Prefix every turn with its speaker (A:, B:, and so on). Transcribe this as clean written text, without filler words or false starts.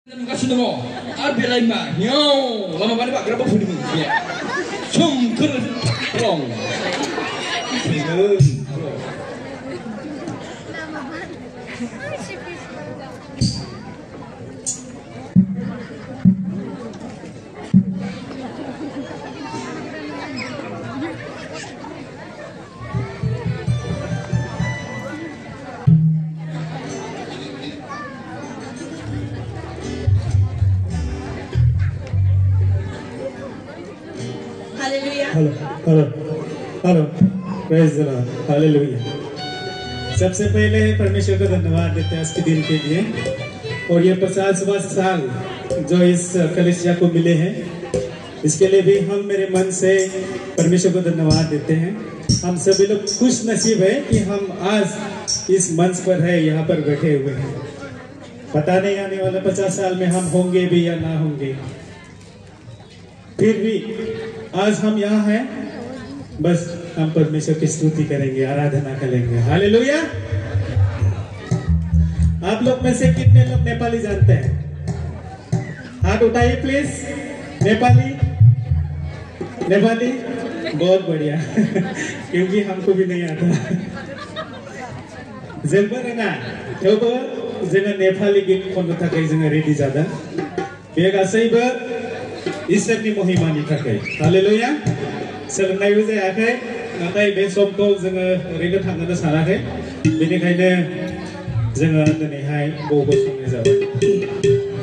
A: Kasih dong, ada lain mah, yo, lama kali pak kenapa pun ini, sungker, long,
B: hello praise the lord hallelujah. सबसे पहले परमेश्वर को धन्यवाद देते हैं आज के दिन के लिए और ये 50वां साल जो इस कलीसिया को मिले हैं इसके लिए भी हम मेरे मन से परमेश्वर को धन्यवाद देते हैं। हम सभी लोग खुश नसीब है कि हम आज इस मंच पर है, यहाँ पर बैठे हुए हैं। पता नहीं आने वाला 50 साल में हम होंगे भी या ना होंगे, फिर भी आज हम यहाँ हैं, बस हम परमेश्वर की स्तुति करेंगे, आराधना करेंगे। हालेलुया। आप लोग में से कितने लोग नेपाली जानते हैं? हाथ उठाइए प्लीज। नेपाली नेपाली बहुत बढ़िया क्योंकि हमको भी नहीं आता। जोंबो रोङा थेवबो जोङो नेपाली गीत खननो थाखाय जोङो रेडि जादों। बे गासैबो इसोरनि महिमानि थाखाय। हालेलुया। सोलोंनायबो जायाखै, नाथाय बे समखौ जोङो ओरैनो थांनो सानाखै, बेनिखायनो जोङो दिनैहाय बबाव संनाय जाबाय।